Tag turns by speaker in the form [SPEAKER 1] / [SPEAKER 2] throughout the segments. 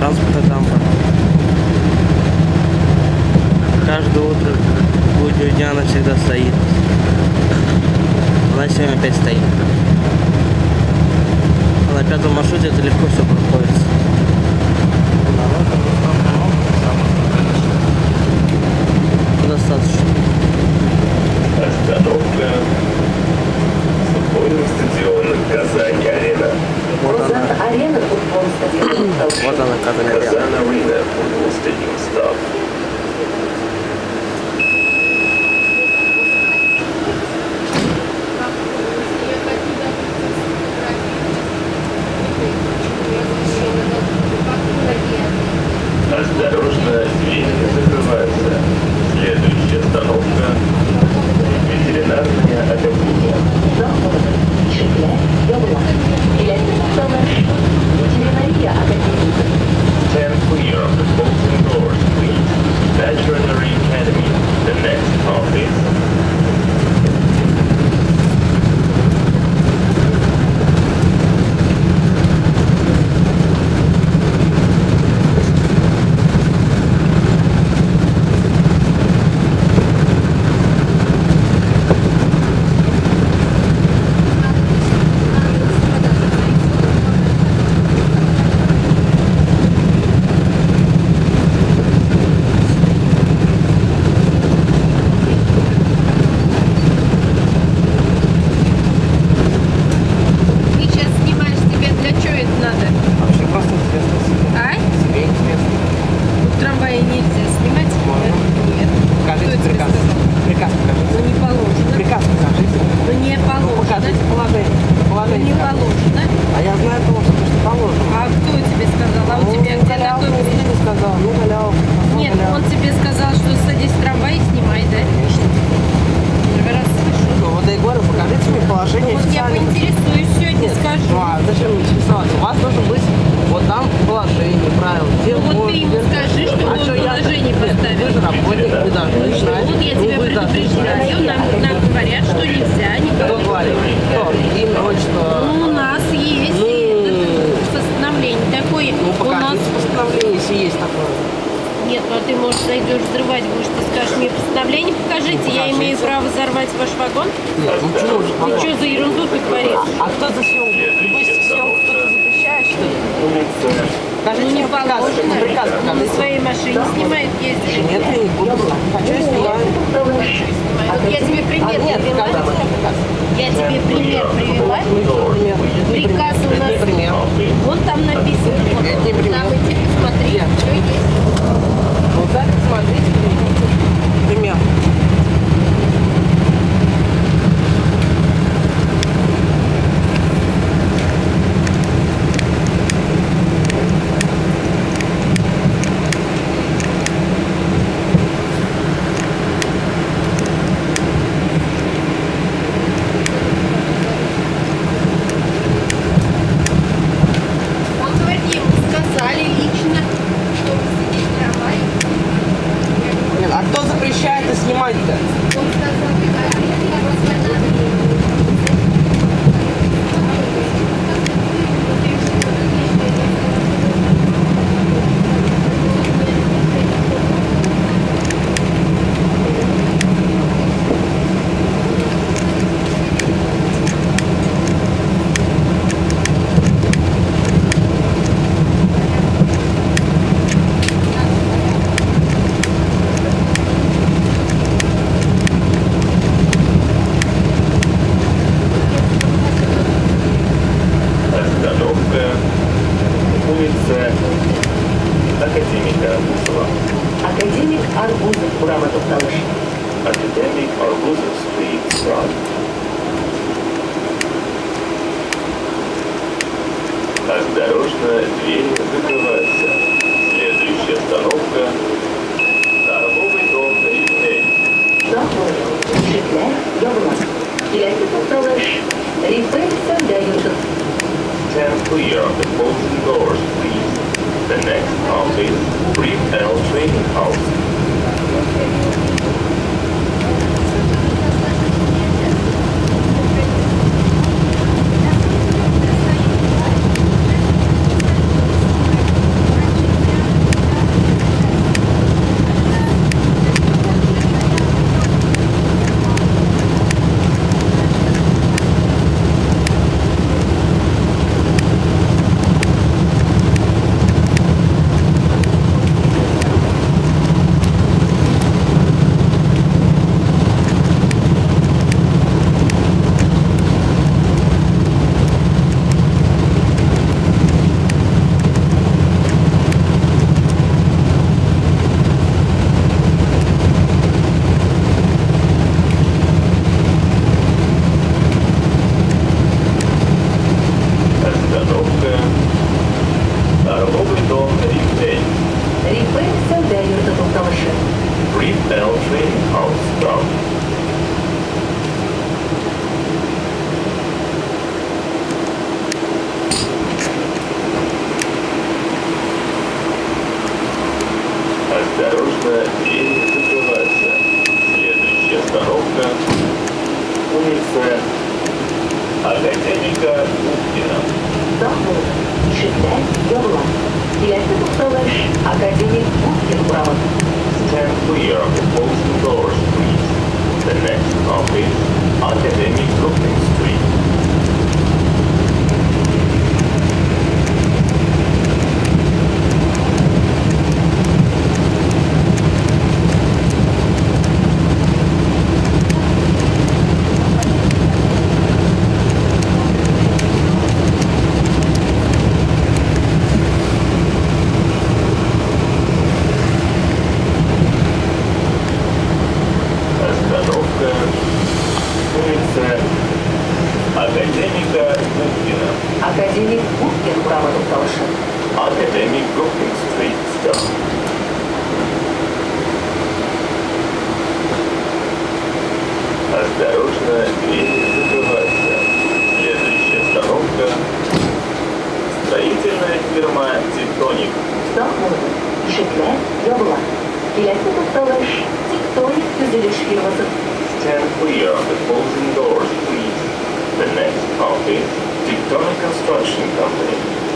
[SPEAKER 1] транспорта там. Каждое утро, буднего дня она всегда стоит. Она сегодня опять стоит. А на пятом маршруте это легко все проходит. Достаточно.
[SPEAKER 2] Остановка. Футбольный стадион Казань-Арена.
[SPEAKER 1] Вот она. Вот она, Казань-Арена.
[SPEAKER 2] Казань-Арена. Футбол стадион став. Осторожно, двери закрываются. Следующая остановка – ветеринарная академия. Stand clear of the folding doors, please. Veterinary Academy. The next office. Осторожно, двери закрываются. Следующая остановка – торговый дом «Ритейл». Stand clear of the folding doors, please. The next office, Retail Training House. Улица Академика Пушкина.
[SPEAKER 3] Sağolun, ишектән ябыла. Киләсе тукталыш Академик Пушкин урамы.
[SPEAKER 2] Stand clear of the closing doors, please. The next stop is Academic Brooklyn Street. Остановка улица Академика Пушкина.
[SPEAKER 3] Академик Пушкин урамы тукталышы.
[SPEAKER 2] Academic Brooklyn Street stop. Осторожно, двери закрываются. Следующая остановка строительная фирма «Тектоник».
[SPEAKER 3] Sağolun, ишектән ябыла. Киләсе тукталыш Тектоник төзелеш фирмасы.
[SPEAKER 2] Stand clear of the closing doors, please. The next stop is Tectonic Construction Company.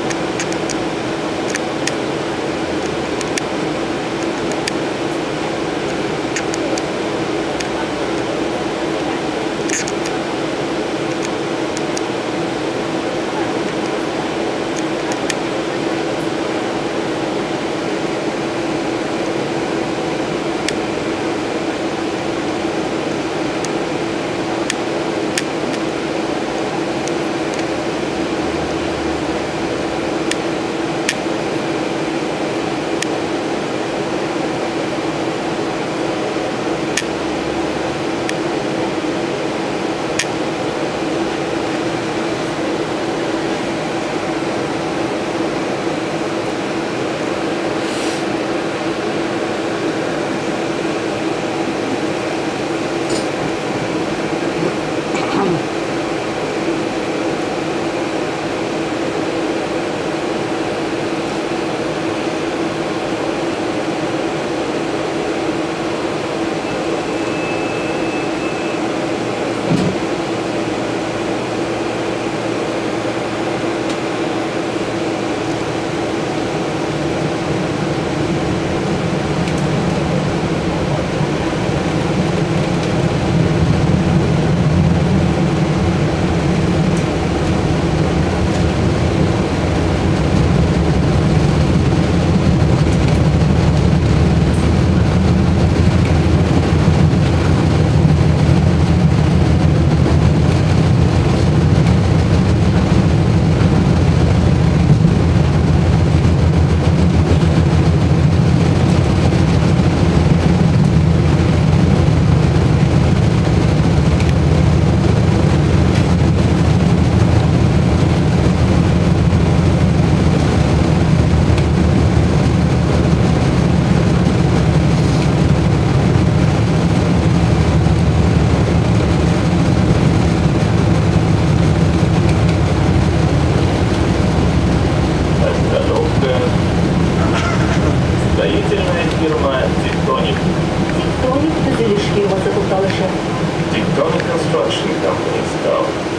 [SPEAKER 2] Строительная фирма «Тектоник».
[SPEAKER 3] Тектоник төзелеш фирмасы тукталышы.
[SPEAKER 2] Tectonic Construction Company stop.